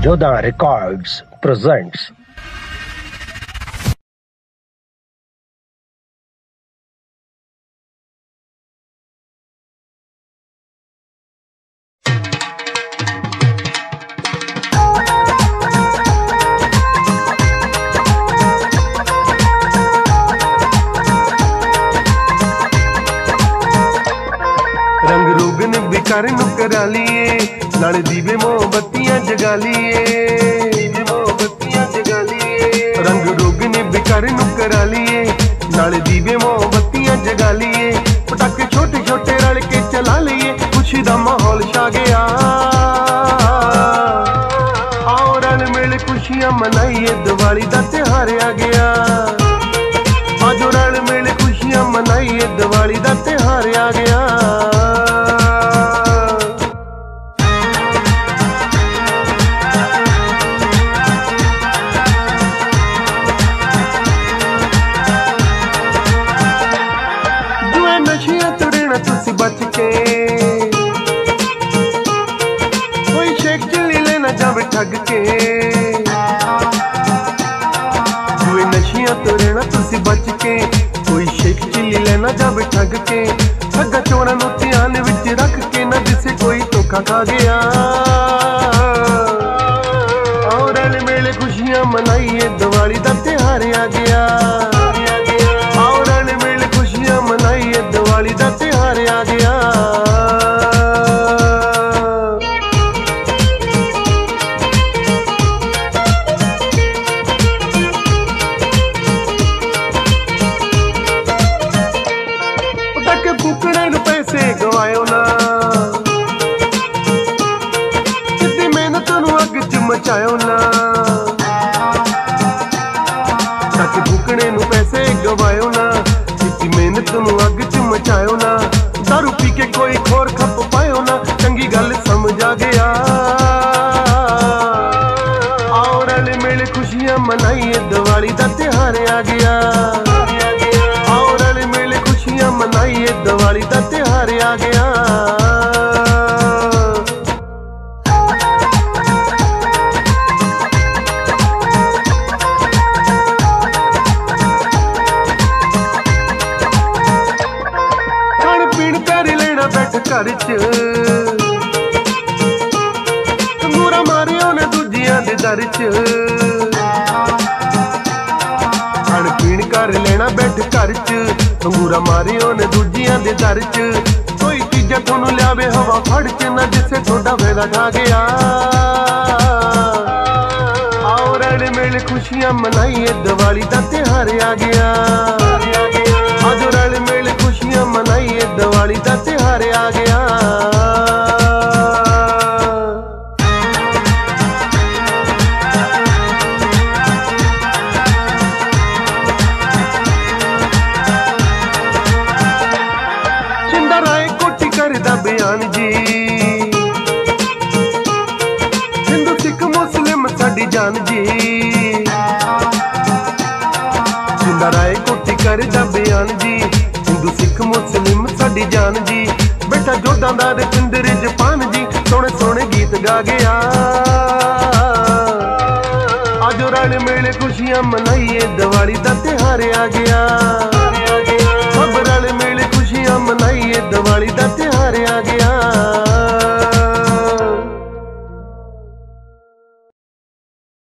Joda Records presents रंग रोगन बिकार नु करा लिए नाले दीवे मोमबत्तियां जगा लिए रंग रोगन बिकार नु करा लिए नाले दीवे मोमबत्तियां जगा लिए पटाखे छोटे छोटे रल के चला लिए खुशी दा माहौल छा गया आओ रल मिल खुशियां मनाइए दिवाली दा त्योहार आ गया आजो रल मिल खुशियां मनाइए दिवाली दा त्योहार आ गया तुसी बच के कोई शेख चली लेना जावे ठग के जुए नशियां तो रहना तुसी बच के कोई शेख चली लेना जावे ठग के ठगा चोरा नु ध्यान विच रख के ना जिसे कोई धोखा खा गया और रल मिल खुशियां मनाइए दिवाली दा त्योहार आ गया और रल मिल खुशियां मनाइए दिवाली दा त्योहार आ गया पटाखे फूकने नु पैसे गवायो ना कितनी मेहनत नु अग च मचायो ना पटाखे फूकने नु पैसे गवायो ना कितनी मेहनत नु अग च मचायो ना दारू पी के कोई खोर खप पायो ना चंगी गल समझ आ गया आओ रल मिल खुशियां मनाइए दिवाली दा त्योहार आ गया आओ रल मिल खुशियां मनाइए दिवाली दा त्योहार आ गया बैठ घर च तंगूरा मारिया ने दूजियां दे दर च खाण पीण कर लेना बैठ घर च तंगूरा मारिया ने दूजियां दे दर च कोई चीजा थोनू लियावे हवा फड़ च ना जिसे थोड़ा फायदा खा गया आओ रल मिल खुशियां मनाइए दिवाली दा त्योहार आ गया आजो रल मिल खुशियां मनाइए दिवाली दा त्योहार आ गया चिंदा राय कोटी करदा बयान जी हिंदू सिख मुस्लिम साडी जान जी चिंदा राय कोटी करदा बयान जी हिंदू सिख मुस्लिम साडी जान जी बेटा जोधा दा रविंदर जपान जी सोने सोने गीत गा गया आजो रल मिल खुशियां मनाइए दिवाली दा त्योहार आ गया।